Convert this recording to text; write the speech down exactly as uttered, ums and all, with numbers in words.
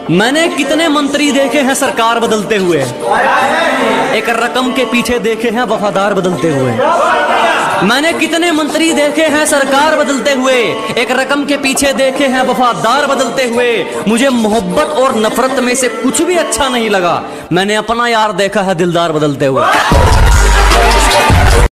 मैंने कितने मंत्री देखे हैं सरकार बदलते हुए, एक रकम के पीछे देखे हैं वफादार बदलते हुए। मैंने कितने मंत्री देखे हैं सरकार बदलते हुए, एक रकम के पीछे देखे हैं वफादार बदलते हुए। मुझे मोहब्बत और नफरत में से कुछ भी अच्छा नहीं लगा, मैंने अपना यार देखा है दिलदार बदलते हुए।